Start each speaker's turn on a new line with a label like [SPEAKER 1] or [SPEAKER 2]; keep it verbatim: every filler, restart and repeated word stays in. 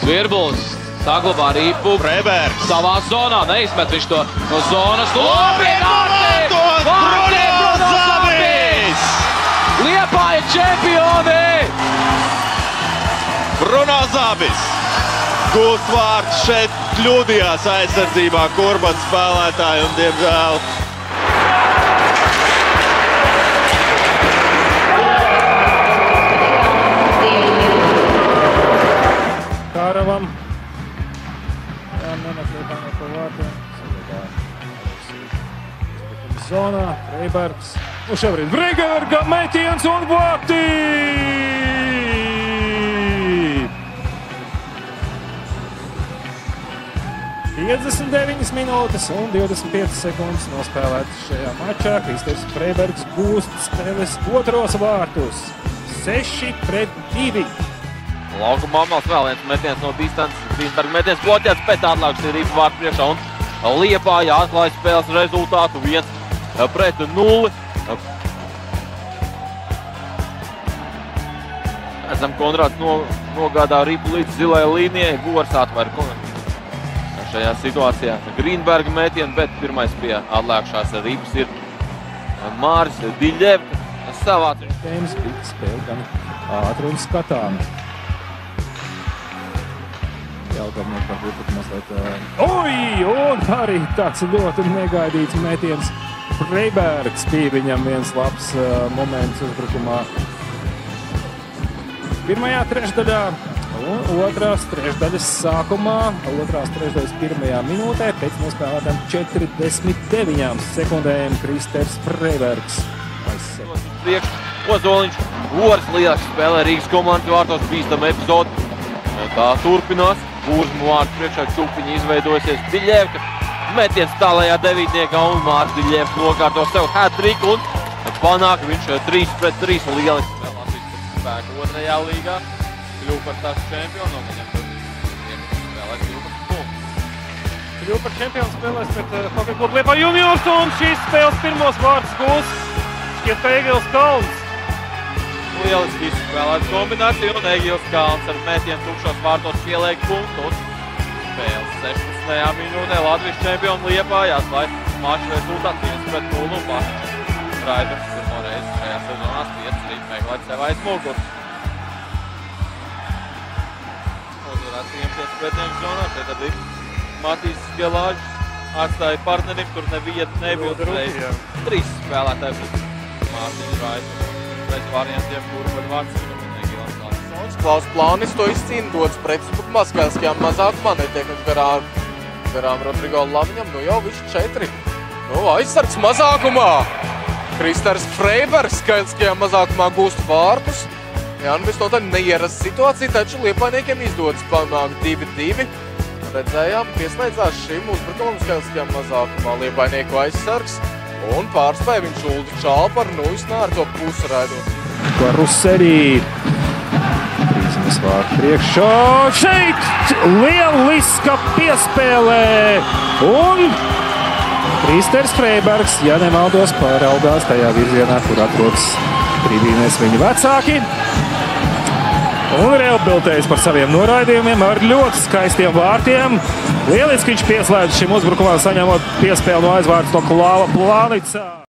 [SPEAKER 1] Virbuls saglabā ripu.
[SPEAKER 2] Freibergs.
[SPEAKER 1] Savā zonā neizmet viņš to no zonas. Labi, Vārti!
[SPEAKER 2] Vārti! Bruno Zabis!
[SPEAKER 1] Liepāja čempioni!
[SPEAKER 2] Bruno Zabis. Gūst vārds šeit kļūdījās aizsardzībā Kurbats spēlētāji un, diemžēl,
[SPEAKER 3] Kāravam. Jā, nemet Liepājai pa vārtiem. Sagādā zonā. Freibergs. Un šobrīd Freiberga metiens un vārti! piecdesmit deviņas minūtes un divdesmit piecas sekundes nospēlētas šajā mačā. Kristers Freibergs gūst spēles otros vārtus. seši pret divi.
[SPEAKER 4] Laukuma Amals vēl viens metiens no distances. Grīnberga metiens bloķēts, pēc atlāks ir ripu vārtu priekšā un Liepāja atklāja spēles rezultātu viens pret nulli. Redzam, Konrāds no, nogādā ripu līdz zilai līnijai. Gors atver šajā situācijā Grīnberga metienu, bet pirmais pie atlēkšās ripas ir Māris Diļevka savā.
[SPEAKER 3] Tēmas bija spēle gan ātri un skatām. Jelgavnieki varbūt pat mazliet... Oi! Un arī tāds ļoti negaidīts metiens. Freibergs bija viņam viens labs uh, moments uzbrukumā. Pirmajā trešdaļā un otrās trešdaļas sākumā, otrās trešdaļas pirmajā minūtē, pēc nospēlētām četrdesmit deviņām sekundēm Kristers Freibergs.
[SPEAKER 4] Priekš Ozoliņš, Goris lieliski spēlē Rīgas komandas vārtos, bīstama epizode. Tā turpinās. Būžmu vārtu priekšā Čupiņa izveidojasies Diļevka. Metiens tālajā devītniekā un Mārs Diļevka nokārto sev hat-triku un panāk viņš trīs pret trīs lieliski spēlē Latvijas spēku otrajā līgā. Kļuva par tās čempionu un viņam spēlēs divdesmit punktus.
[SPEAKER 3] Kļuva par čempionu spēlēs pret uh, Hokeja klubu Liepāja juniors un šīs spēles pirmos vārtus gūs šķiet ka Egils Kalns.
[SPEAKER 4] Lieliski izspēlēta kombinācija un Egils Kalns ar metienu tukšos vārtos pieliek punktu un spēles sešpadsmitajā minūtē Latvijas čempionu Liepāja atklāja maču rezultātu viens pret nulli un Plastiņš Raiders pirmo reizi šajā sezonā spiedz arī meklēt sev aiz muguras. Uzvarēts iemties pretiem zonā, šeit arī Matīs Gelāģis atstāja partnerim, tur nevieta nebija uzreiz. Trīs spēlētāji pret Mārtiņu Raiders. Pēc variantiem, kuru var vārds un Egils Kalns.
[SPEAKER 5] Klaus Plānis to izcīna, dodas pretuzbrukumā, skaidriskajām mazākumā, netiek garām, garām Rodrigo Laviņam, nu jau viņš četri. Nu, aizsargs mazākumā. Kristers Freibergs skaidriskajā mazākumā gūst vārtus. Jā, nu visnotaļ neierasta situācija, taču Liepājniekiem izdodas panākt divi divi. Redzējām, pieslēdzās šim uzbrukumam skaidriskajā mazākumā Liepājnieku aizsargs. Un pārspēja viņš Uldi Čalparu, nu visnā ar to pusi raidot.
[SPEAKER 3] Karuselī. Trīsmes vārtu priekšā. Šeit lieliska piespēlē. Un Kristers Freibergs, ja nemaldos, pāraugās tajā virzienā, kur atrodas tribīnēs viņa vecāki. Un rehabilitējas par saviem noraidījumiem ar ļoti skaistiem vārtiem. Lieliski viņš pieslēdz šim uzbrukumam, saņemot piespēli no aizvārds no Klāva Plānicā.